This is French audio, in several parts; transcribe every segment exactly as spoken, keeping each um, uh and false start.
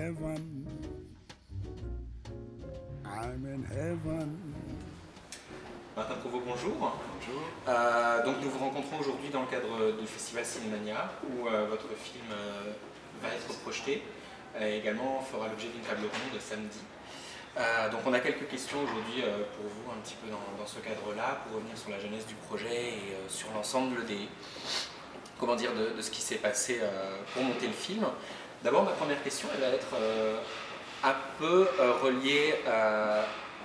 heaven. I'm in heaven. Martin Provost, bonjour. Bonjour. Euh, donc nous vous rencontrons aujourd'hui dans le cadre du festival Cinémania où euh, votre film euh, va être projeté et également fera l'objet d'une table ronde samedi. Euh, donc on a quelques questions aujourd'hui euh, pour vous un petit peu dans, dans ce cadre-là, pour revenir sur la genèse du projet et euh, sur l'ensemble des, comment dire, de, de ce qui s'est passé euh, pour monter le film. D'abord ma première question elle va être euh, un peu euh, reliée euh,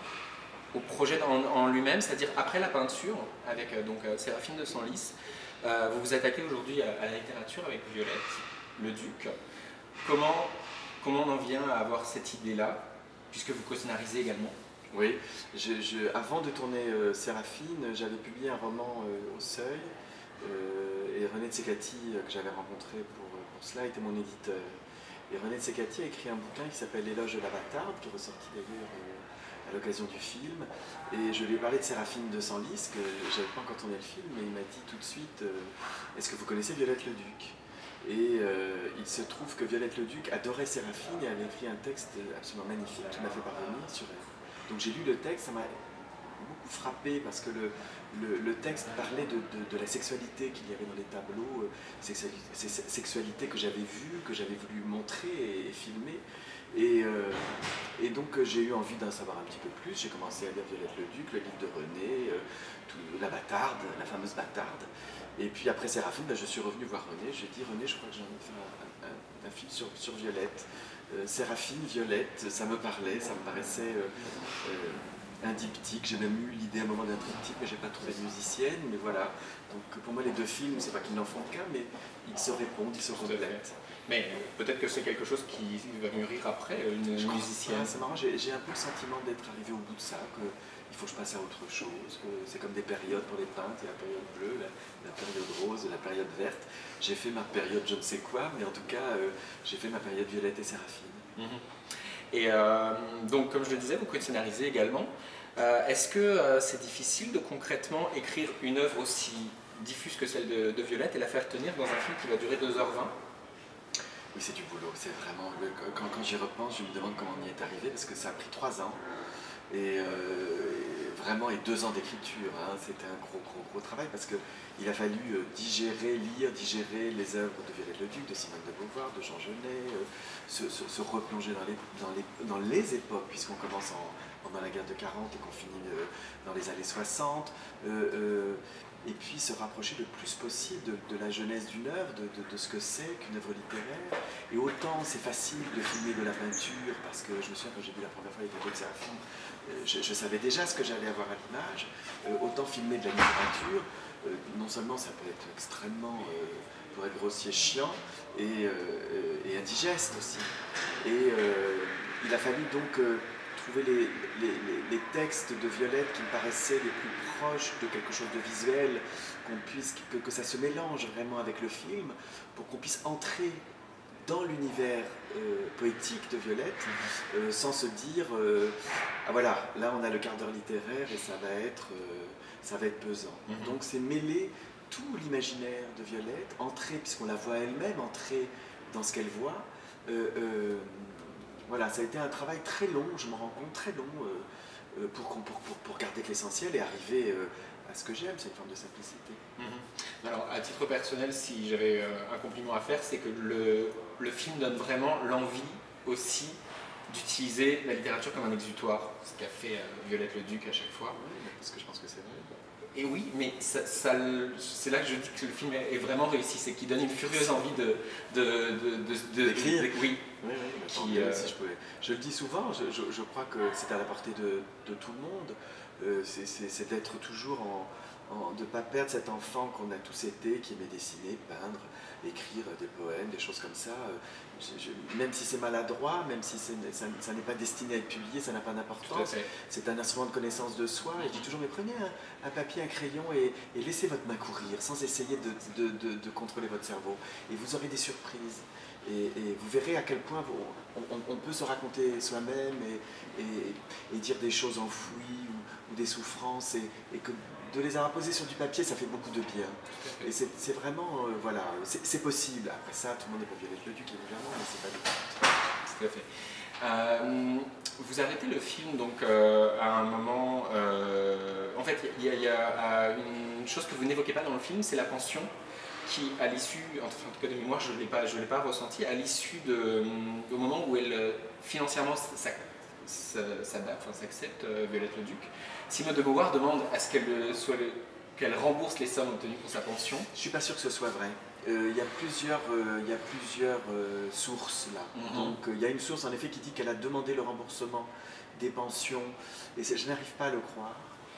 au projet en, en lui-même, c'est-à-dire après la peinture, avec euh, donc, euh, Séraphine de Senlis, euh, vous vous attaquez aujourd'hui à, à la littérature avec Violette, le Duc. Comment, comment on en vient à avoir cette idée-là, puisque vous co-scénarisez également? Oui, je, je, avant de tourner euh, Séraphine, j'avais publié un roman euh, au Seuil, euh, et René Tsekati, euh, que j'avais rencontré pour, pour cela, était mon éditeur. Et René Tsekati a écrit un bouquin qui s'appelle L'éloge de la bâtarde, qui est ressorti d'ailleurs euh, à l'occasion du film, et je lui ai parlé de Séraphine de Senlis, que j'avais pas encore tourné le film, mais il m'a dit tout de suite euh, est-ce que vous connaissez Violette le Duc? Et euh, il se trouve que Violette le Duc adorait Séraphine et avait écrit un texte absolument magnifique qui m'a fait parvenir sur elle. Donc j'ai lu le texte, ça m'a beaucoup frappé parce que le, le, le texte parlait de, de, de la sexualité qu'il y avait dans les tableaux, euh, sexualité, sexualité que j'avais vue, que j'avais voulu montrer et, et filmer. Et, euh, et donc euh, j'ai eu envie d'en savoir un petit peu plus. J'ai commencé à lire Violette le Duc, le livre de René, euh, tout, la bâtarde, la fameuse bâtarde. Et puis après Séraphine, ben, je suis revenu voir René. J'ai dit René, je crois que j'ai envie de faire un, un, un film sur, sur Violette. Euh, Séraphine, Violette, ça me parlait, ça me paraissait euh, euh, un diptyque. J'ai même eu l'idée à un moment d'un triptyque, mais j'ai pas trouvé de musicienne. Mais voilà. Donc pour moi, les deux films, c'est pas qu'ils n'en font qu'un, mais ils se répondent, ils se complètent. Mais peut-être que c'est quelque chose qui va mûrir après, une je musicienne. C'est marrant, j'ai un peu le sentiment d'être arrivé au bout de ça, qu'il faut que je passe à autre chose, que c'est comme des périodes pour les peintres, il y a la période bleue, la, la période rose, la période verte. J'ai fait ma période je ne sais quoi, mais en tout cas, euh, j'ai fait ma période Violette et Séraphine. Mm-hmm. Et euh, donc, comme je le disais, vous co-scénarisez également. Euh, Est-ce que euh, c'est difficile de concrètement écrire une œuvre aussi diffuse que celle de, de Violette et la faire tenir dans un film qui va durer deux heures vingt? Oui, c'est du boulot, c'est vraiment... Quand, quand j'y repense, je me demande comment on y est arrivé, parce que ça a pris trois ans, et, euh, et vraiment, et deux ans d'écriture, hein, c'était un gros, gros, gros travail, parce qu'il a fallu euh, digérer, lire, digérer les œuvres de Violette le Duc, de Simone de Beauvoir, de Jean Genet, euh, se, se, se replonger dans les, dans les, dans les époques, puisqu'on commence en, pendant la guerre de quarante et qu'on finit euh, dans les années soixante, euh, euh, et puis se rapprocher le plus possible de, de la jeunesse d'une œuvre, de, de, de ce que c'est qu'une œuvre littéraire. Et autant c'est facile de filmer de la peinture, parce que je me souviens quand j'ai vu la première fois les tableaux de Séraphine, euh, je, je savais déjà ce que j'allais avoir à l'image, euh, autant filmer de la littérature, euh, non seulement ça peut être extrêmement, euh, pour être grossier, chiant, et, euh, et indigeste aussi. Et euh, il a fallu donc... Euh, trouver les, les, les textes de Violette qui me paraissaient les plus proches de quelque chose de visuel, qu'on puisse, que, que ça se mélange vraiment avec le film, pour qu'on puisse entrer dans l'univers euh, poétique de Violette, euh, sans se dire, euh, ah voilà, là on a le quart d'heure littéraire et ça va être, euh, ça va être pesant. Mm-hmm. Donc c'est mêler tout l'imaginaire de Violette, entrer, puisqu'on la voit elle-même, entrer dans ce qu'elle voit, euh, euh, voilà, ça a été un travail très long, je me rends compte, très long, euh, pour, pour, pour, pour garder que l'essentiel et arriver euh, à ce que j'aime, c'est une forme de simplicité. Mmh. Alors, à titre personnel, si j'avais euh, un compliment à faire, c'est que le, le film donne vraiment l'envie aussi d'utiliser la littérature comme un exutoire, ce qu'a fait euh, Violette le Duc à chaque fois. Oui, parce que je pense que c'est vrai. Et oui, mais ça, ça, c'est là que je dis que le film est vraiment réussi, c'est qu'il donne une furieuse envie de... d'écrire. Oui, oui, oui, qui, euh... si je, pouvais. Je le dis souvent, je, je, je crois que c'est à la portée de, de tout le monde, euh, c'est d'être toujours en... En, de ne pas perdre cet enfant qu'on a tous été, qui aimait dessiner, peindre, écrire des poèmes, des choses comme ça. Je, je, même si c'est maladroit, même si ça, ça n'est pas destiné à être publié, ça n'a pas d'importance. C'est un instrument de connaissance de soi. Et je dis toujours, mais prenez un, un papier, un crayon et, et laissez votre main courir, sans essayer de, de, de, de contrôler votre cerveau. Et vous aurez des surprises. Et, et vous verrez à quel point vous, on, on peut se raconter soi-même et, et, et dire des choses enfouies ou, ou des souffrances et, et que de les imposer sur du papier, ça fait beaucoup de bien. Et c'est vraiment, euh, voilà, c'est possible. Après ça, tout le monde n'est pas Violette le Duc, évidemment, mais c'est pas du tout. Tout à fait. Euh, vous arrêtez le film donc euh, à un moment. Euh, en fait, il y, y, y a une chose que vous n'évoquez pas dans le film, c'est la pension qui, à l'issue, en tout cas de mémoire, je ne l'ai pas, je l'ai pas ressenti, à l'issue de, au moment où elle financièrement s'accepte, euh, Violette Leduc, Simone de Beauvoir demande à ce qu'elle soit le, qu'elle rembourse les sommes obtenues pour sa pension. Je ne suis pas sûr que ce soit vrai. Il euh, y a plusieurs, euh, y a plusieurs euh, sources là. Mm-hmm. Donc il euh, y a une source en effet qui dit qu'elle a demandé le remboursement des pensions, et je n'arrive pas à le croire.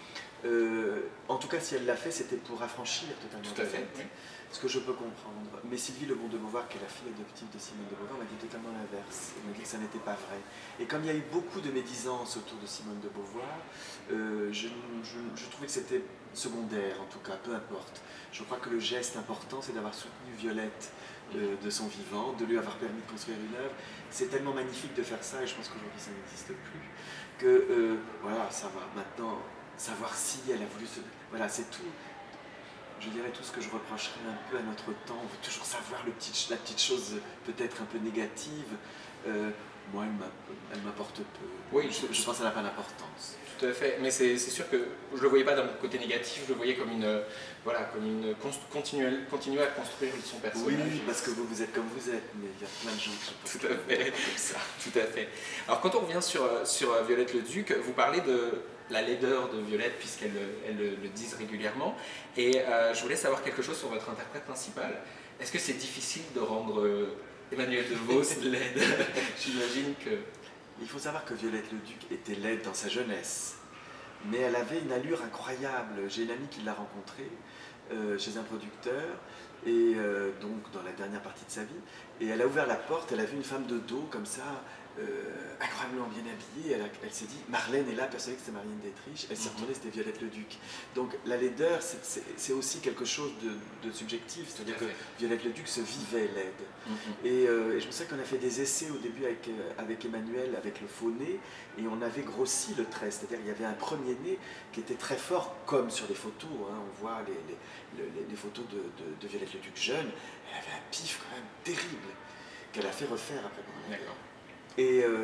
Euh, en tout cas, si elle l'a fait, c'était pour affranchir totalement. Tout à fait. Oui. Ce que je peux comprendre. Mais Sylvie Lebon de Beauvoir, qui est la fille adoptive de Simone de Beauvoir, m'a dit totalement l'inverse. Elle m'a dit que ça n'était pas vrai. Et comme il y a eu beaucoup de médisance autour de Simone de Beauvoir, euh, je, je, je trouvais que c'était secondaire, en tout cas, peu importe. Je crois que le geste important, c'est d'avoir soutenu Violette de, de son vivant, de lui avoir permis de construire une œuvre. C'est tellement magnifique de faire ça, et je pense qu'aujourd'hui ça n'existe plus, que euh, voilà, ça va. Maintenant, savoir si elle a voulu se... Voilà, c'est tout. Je dirais tout ce que je reprocherais un peu à notre temps. On veut toujours savoir le petit, la petite chose peut-être un peu négative. Euh, moi, elle m'apporte peu. Oui, je, je pense qu'elle n'a pas d'importance. Tout à fait. Mais c'est sûr que je ne le voyais pas d'un côté négatif, je le voyais comme une... Voilà, comme une continuer, continuer à construire son personnage. Oui, parce que vous, vous êtes comme vous êtes, mais il y a plein de gens qui Tout à fait, comme ça. Tout à fait. Alors quand on revient sur, sur Violette Leduc, vous parlez de la laideur de Violette, puisqu'elle elle, elle le disent régulièrement. Et euh, je voulais savoir quelque chose sur votre interprète principal. Est-ce que c'est difficile de rendre euh, Emmanuelle de Vos laide? J'imagine que... Il faut savoir que Violette Leduc était laide dans sa jeunesse, mais elle avait une allure incroyable. J'ai une amie qui l'a rencontrée euh, chez un producteur, et euh, donc dans la dernière partie de sa vie, et elle a ouvert la porte, elle a vu une femme de dos comme ça, euh, incroyablement bien habillée. Elle, elle s'est dit, Marlène est là, persuadée que c'était Marlène Dietrich. Elle s'est retournée, c'était Violette Leduc. Donc la laideur, c'est aussi quelque chose de, de subjectif, c'est-à-dire que Violette Leduc se vivait laide. Mm-hmm. et, euh, et je me souviens qu'on a fait des essais au début avec, avec Emmanuel, avec le faux nez, et on avait grossi le trait, c'est-à-dire il y avait un premier nez qui était très fort, comme sur les photos, hein. On voit les, les, les, les photos de, de, de Violette Leduc jeune. Elle avait un pif quand même terrible, qu'elle a fait refaire après. D'accord. Et, euh,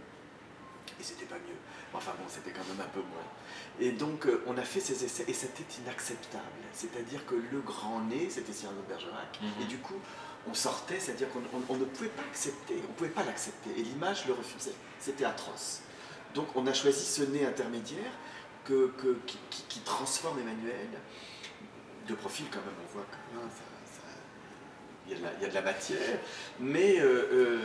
et c'était pas mieux. Enfin bon, c'était quand même un peu moins. Et donc, euh, on a fait ces essais et c'était inacceptable. C'est-à-dire que le grand nez, c'était Cyrano de Bergerac, mm-hmm. et du coup, on sortait, c'est-à-dire qu'on on, on ne pouvait pas accepter, on ne pouvait pas l'accepter. Et l'image le refusait. C'était atroce. Donc, on a choisi ce nez intermédiaire que, que, qui, qui, qui transforme Emmanuel. De profil, quand même, on voit que hein, ça, ça, il, y a de la, il y a de la matière. Mais... Euh, euh,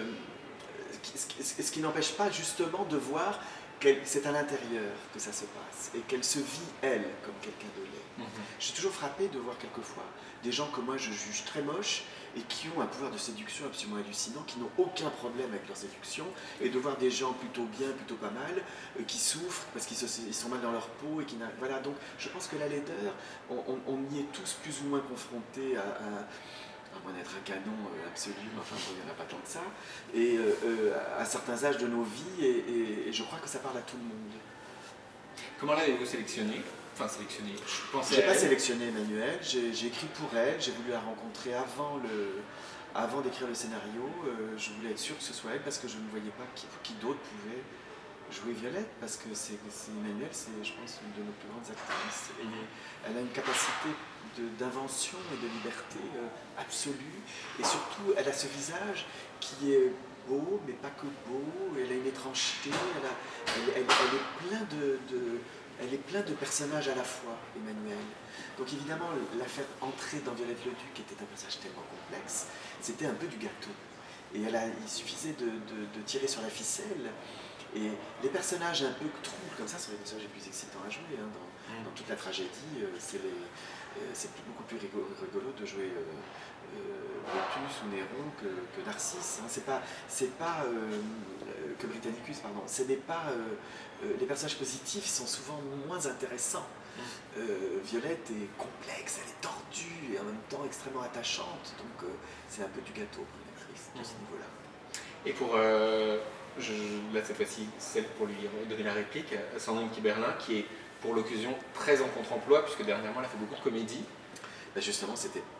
ce qui n'empêche pas justement de voir que c'est à l'intérieur que ça se passe et qu'elle se vit elle comme quelqu'un de laid. Mm-hmm. Je suis toujours frappé de voir quelquefois des gens que moi je juge très moches et qui ont un pouvoir de séduction absolument hallucinant, qui n'ont aucun problème avec leur séduction, et de voir des gens plutôt bien, plutôt pas mal, euh, qui souffrent parce qu'ils sont mal dans leur peau et qui n'arrivent. Voilà, donc je pense que la laideur, on, on, on y est tous plus ou moins confrontés à, à à moins d'être un canon absolu, mais enfin il n'y en a pas tant que ça, et euh, euh, à certains âges de nos vies, et, et, et je crois que ça parle à tout le monde. Comment l'avez-vous sélectionné? Enfin sélectionné, je pensais J'ai pas sélectionné Emmanuelle, j'ai écrit pour elle, j'ai voulu la rencontrer avant, le, avant d'écrire le scénario, euh, je voulais être sûr que ce soit elle, parce que je ne voyais pas qui, qui d'autre pouvait jouer Violette, parce que c'est Emmanuelle, c'est je pense une de nos plus grandes actrices. Mm-hmm. Elle a une capacité d'invention et de liberté euh, absolue, et surtout elle a ce visage qui est beau, mais pas que beau, elle a une étrangeté, elle, a, elle, elle, elle, est plein de, de, elle est plein de personnages à la fois, Emmanuelle. Donc évidemment, la faire entrer dans Violette Leduc, qui était un personnage tellement complexe, c'était un peu du gâteau. Et elle a, il suffisait de, de, de tirer sur la ficelle. Et les personnages un peu troubles comme ça sont les personnages les plus excitants à jouer. Hein. Dans, mmh. dans toute la tragédie, euh, c'est euh, beaucoup plus rigolo, rigolo de jouer euh, euh, Brutus ou Néron que, que Narcisse. Hein. C'est pas, c'est pas euh, que Britannicus, pardon. Ce n'est pas euh, euh, les personnages positifs sont souvent moins intéressants. Mmh. Euh, Violette est complexe, elle est tordue et en même temps extrêmement attachante. Donc euh, c'est un peu du gâteau pour une actrice de mmh. ce niveau-là. Et pour euh... Je, là cette fois-ci, celle pour lui donner la réplique, Sandrine Kiberlin, qui est pour l'occasion très en contre-emploi, puisque dernièrement elle a fait beaucoup de comédie. Ben justement, c'était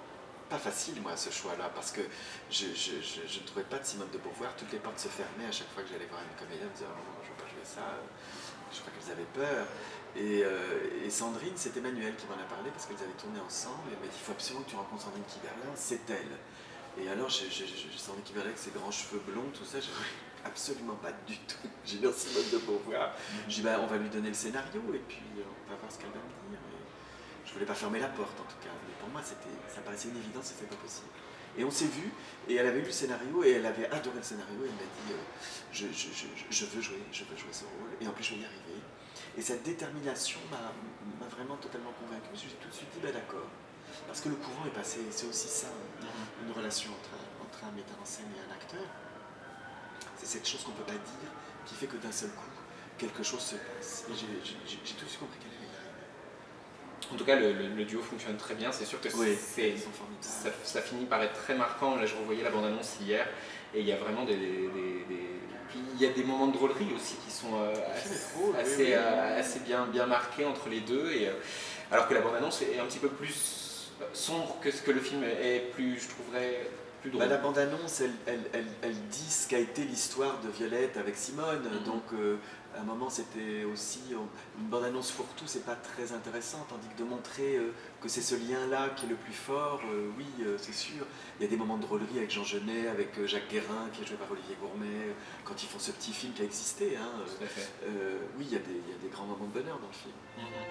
pas facile, moi, ce choix-là, parce que je, je, je, je ne trouvais pas de Simone de Beauvoir. Toutes les portes se fermaient à chaque fois que j'allais voir une comédienne. Je me disais, oh, non, je ne veux pas jouer ça. Je crois qu'elles avaient peur. Et, euh, et Sandrine, c'est Emmanuel qui m'en a parlé, parce qu'elles avaient tourné ensemble. Et elle m'a dit, il faut absolument que tu rencontres Sandrine Kiberlin, c'est elle. Et alors, j'ai Sandrine Kiberlin avec ses grands cheveux blonds, tout ça, j'ai absolument pas du tout. J'ai lu Simone de Beauvoir. J'ai dit, bah, on va lui donner le scénario, et puis on va voir ce qu'elle va me dire. Je voulais pas fermer la porte en tout cas, mais pour moi ça paraissait une évidence, c'était pas possible. Et on s'est vu, et elle avait lu le scénario, et elle avait adoré le scénario, et elle m'a dit euh, je, je, je, je veux jouer, je veux jouer ce rôle, et en plus je vais y arriver. Et cette détermination m'a vraiment totalement convaincu. Je me suis tout de suite dit, bah d'accord, parce que le courant est passé, c'est aussi ça, une relation entre un, entre un metteur en scène et un acteur. C'est cette chose qu'on peut pas dire, qui fait que d'un seul coup, quelque chose se passe. Et j'ai tout de suite compris qu'elle allait. En tout cas, le, le, le duo fonctionne très bien. C'est sûr que oui, ça, ça finit par être très marquant. Là, je revoyais la bande-annonce hier, et il y a vraiment des, des, des, des... Puis, il y a des moments de drôlerie aussi qui sont euh, assez, drôle, assez, oui, oui. Euh, assez bien, bien marqués entre les deux. Et, euh, alors que la bande-annonce est un petit peu plus sombre que ce que le film est, plus, je trouverais, plus drôle. Bah, la bande-annonce, elle, elle, elle, elle dit ce qu'a été l'histoire de Violette avec Simone. Mm-hmm. Donc, euh, à un moment, c'était aussi une bande-annonce fourre-tout, c'est pas très intéressant, tandis que de montrer euh, que c'est ce lien-là qui est le plus fort, euh, oui, euh, c'est sûr. Il y a des moments de drôlerie avec Jean Genet, avec euh, Jacques Guérin, qui est joué par Olivier Gourmet, quand ils font ce petit film qui a existé. Hein, Tout à fait. Euh, oui, il y, a des, il y a des grands moments de bonheur dans le film.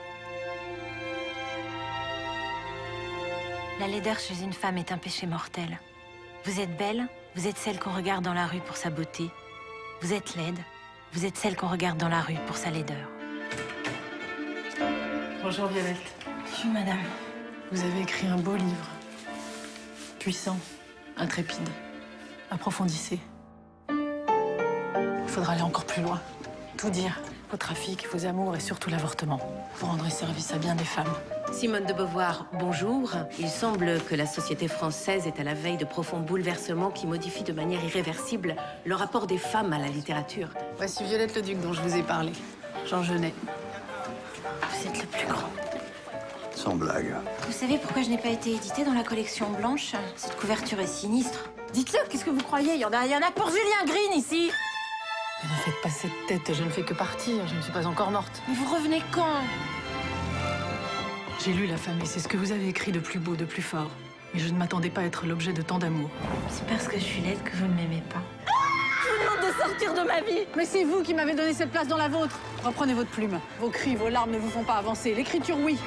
Mm-hmm. La laideur chez une femme est un péché mortel. Vous êtes belle, vous êtes celle qu'on regarde dans la rue pour sa beauté. Vous êtes laide. Vous êtes celle qu'on regarde dans la rue pour sa laideur. Bonjour Violette. Oui, madame. Vous avez écrit un beau livre. Puissant, intrépide. Approfondissez. Il faudra aller encore plus loin. Tout dire. Vos trafics, vos amours et surtout l'avortement. Vous rendrez service à bien des femmes. Simone de Beauvoir, bonjour. Il semble que la société française est à la veille de profonds bouleversements qui modifient de manière irréversible le rapport des femmes à la littérature. Voici Violette le Duc dont je vous ai parlé. Jean Genet. Vous êtes le plus grand. Sans blague. Vous savez pourquoi je n'ai pas été éditée dans la collection blanche? Cette couverture est sinistre. Dites-le, qu'est-ce que vous croyez? Il y en a, il y en a pour Julien Green ici. Ne faites pas cette tête, je ne fais que partir, je ne suis pas encore morte. Mais vous revenez quand? J'ai lu La Femme et c'est ce que vous avez écrit de plus beau, de plus fort. Mais je ne m'attendais pas à être l'objet de tant d'amour. C'est parce que je suis laide que vous ne m'aimez pas. Ah, je vous demande de sortir de ma vie. Mais c'est vous qui m'avez donné cette place dans la vôtre. Reprenez votre plume. Vos cris, vos larmes ne vous font pas avancer. L'écriture, oui.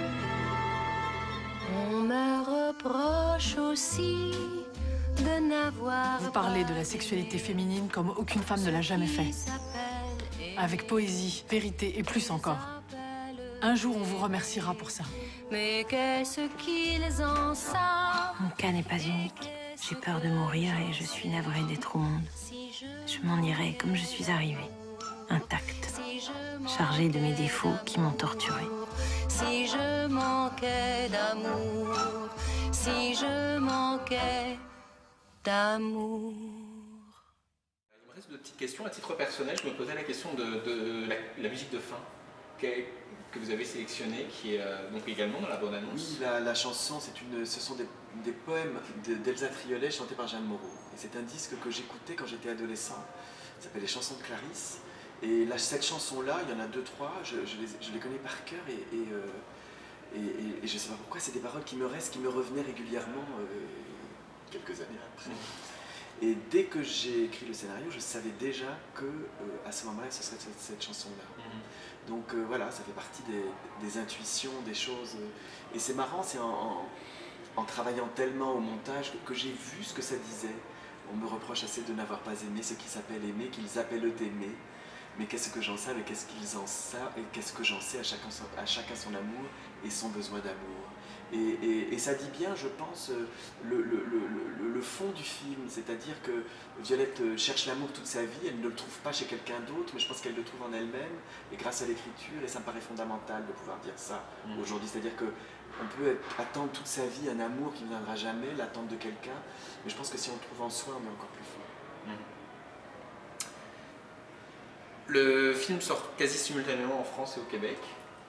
On me reproche aussi de n'avoir Vous parlez de la sexualité féminine comme aucune femme ne l'a jamais fait. Avec poésie, vérité et plus encore. Un jour, on vous remerciera pour ça. Mais qu'est-ce qu'ils en savent? Mon cas n'est pas unique. J'ai peur de mourir et je suis navrée d'être au monde. Je m'en irai comme je suis arrivée, intacte, chargée de mes défauts qui m'ont torturée. Si je manquais d'amour, si je manquais d'amour. Il me reste deux petites questions. À titre personnel, je me posais la question de, de la, la musique de fin que, que vous avez sélectionnée, qui est euh, donc également dans la bande-annonce. Oui, la, la chanson, une, ce sont des, des poèmes d'Elsa Triolet chantés par Jeanne Moreau. Et c'est un disque que j'écoutais quand j'étais adolescent. Ça s'appelle Les chansons de Clarisse. Et là, cette chanson-là, il y en a deux, trois, je, je, les, je les connais par cœur et, et, euh, et, et, et je ne sais pas pourquoi, c'est des paroles qui me restent, qui me revenaient régulièrement euh, quelques années après. Et dès que j'ai écrit le scénario, je savais déjà que euh, à ce moment-là, ce serait cette, cette chanson-là. Mm-hmm. Donc euh, voilà, ça fait partie des, des intuitions, des choses. Euh, et c'est marrant, c'est en, en, en travaillant tellement au montage que, que j'ai vu ce que ça disait. On me reproche assez de n'avoir pas aimé ce qui s'appelle aimer, qu'ils appellent aimer. Mais qu'est-ce que j'en sais et qu'est-ce qu'ils en savent et qu'est-ce que j'en sais à chacun, son, à chacun son amour et son besoin d'amour. Et, et, et ça dit bien, je pense, le, le, le, le, le fond du film, c'est-à-dire que Violette cherche l'amour toute sa vie, elle ne le trouve pas chez quelqu'un d'autre, mais je pense qu'elle le trouve en elle-même, et grâce à l'écriture, et ça me paraît fondamental de pouvoir dire ça mmh. aujourd'hui, c'est-à-dire qu'on peut être, attendre toute sa vie un amour qui ne viendra jamais, l'attente de quelqu'un, mais je pense que si on le trouve en soi, on est encore plus fort. Mmh. Le film sort quasi simultanément en France et au Québec.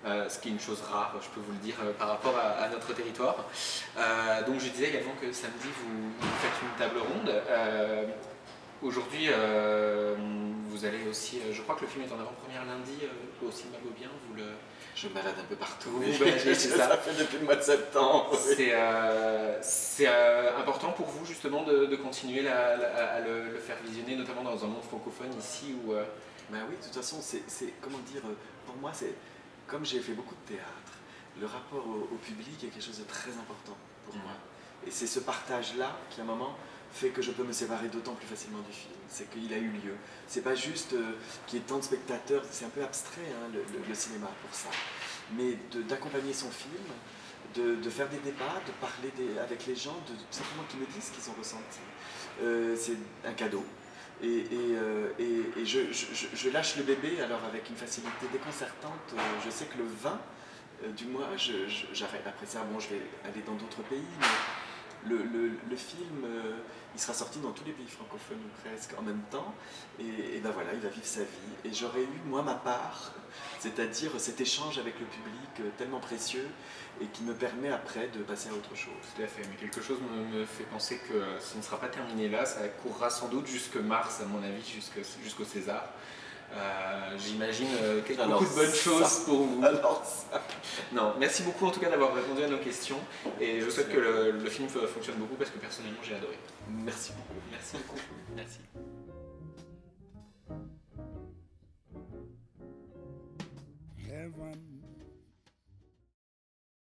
euh, ce qui est une chose rare, je peux vous le dire, euh, par rapport à, à notre territoire. Euh, donc je disais également que samedi vous, vous faites une table ronde. Euh, Aujourd'hui, euh, vous allez aussi, euh, je crois que le film est en avant-première lundi euh, au cinéma Beaubien. Vous le... Je me balade un peu partout. Vous vous baladez, c'est ça. Ça fait depuis le mois de septembre. Oui. C'est euh, euh, important pour vous justement de, de continuer la, la, à le, le faire visionner, notamment dans un monde francophone ici où... Euh... Ben oui, de toute façon, c'est, comment dire, pour moi, c'est comme j'ai fait beaucoup de théâtre, le rapport au, au public est quelque chose de très important pour mmh. moi. Et c'est ce partage-là qui, à un moment, fait que je peux me séparer d'autant plus facilement du film. C'est qu'il a eu lieu. C'est pas juste euh, qu'il y ait tant de spectateurs, c'est un peu abstrait hein, le, le, le cinéma pour ça. Mais d'accompagner son film, de, de faire des débats, de parler des, avec les gens, de simplement qu'ils me disent ce qu'ils ont ressenti. Euh, c'est un cadeau. Et, et, euh, et, et je, je, je lâche le bébé alors avec une facilité déconcertante. Euh, je sais que le vingt euh, du mois, j'arrête. Après ça, bon, je vais aller dans d'autres pays. Mais Le, le, le film, euh, il sera sorti dans tous les pays francophones ou presque en même temps, et, et ben voilà, il va vivre sa vie. Et j'aurais eu, moi, ma part, c'est-à-dire cet échange avec le public euh, tellement précieux, et qui me permet après de passer à autre chose. Tout à fait, mais quelque chose me, me fait penser que ce ne sera pas terminé là, ça courra sans doute jusque mars, à mon avis, jusqu'au César. Euh, J'imagine euh, beaucoup de bonnes ça, choses pour vous. Alors ça. Non, merci beaucoup en tout cas d'avoir répondu à nos questions et je souhaite que le, le film fonctionne beaucoup parce que personnellement j'ai adoré. Merci beaucoup. Merci beaucoup. Merci.